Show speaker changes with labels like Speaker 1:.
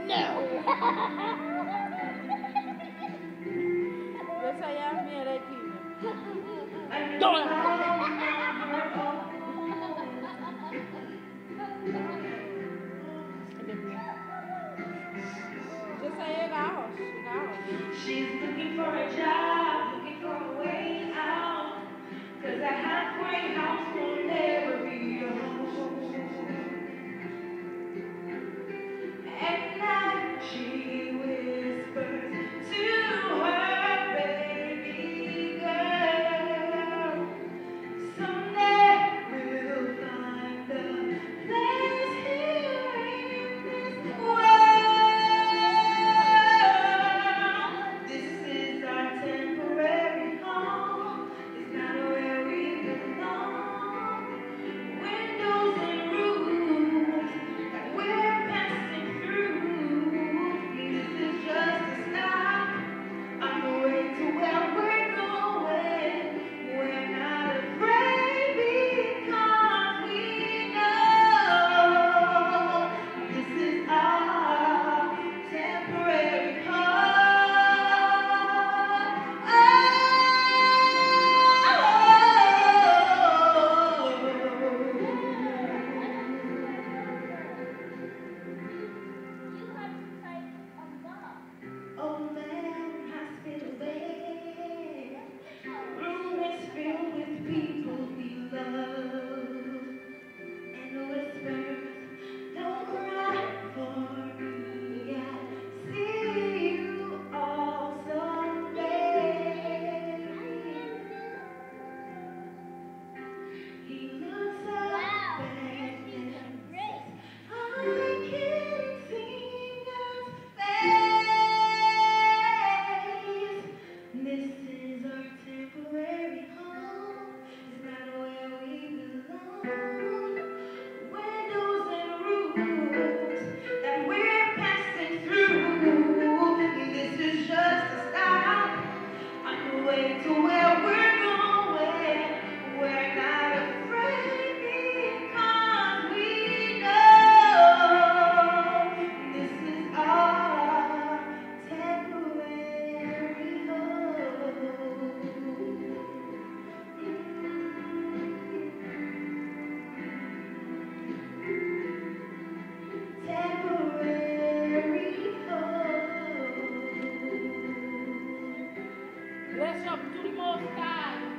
Speaker 1: No. Yo soy a mí era aquí. Yo soy el gajo.
Speaker 2: She's looking for a job, looking for a way out. 'Cause a halfway house will never be a home. At night she whispers to her baby girl, someday we'll find a place here in this world. This is our temporary home. It's not where we belong. Windows and rooms that we're passing through. This is just a stop on the way to where we're going. We're not afraid because we know this is our temporary home. Old man hospital bed, room is filled with people we love, and whispers, don't cry for me, I'll see you all someday. He looks up back and says, I can't see God's face. This is our temporary home. It's not where we belong. Windows and rooms that we're passing through. This is just a stop on the way to where we're going. We're not afraid because we know this is our temporary home. Temporary home.
Speaker 1: Bless up to the Most High.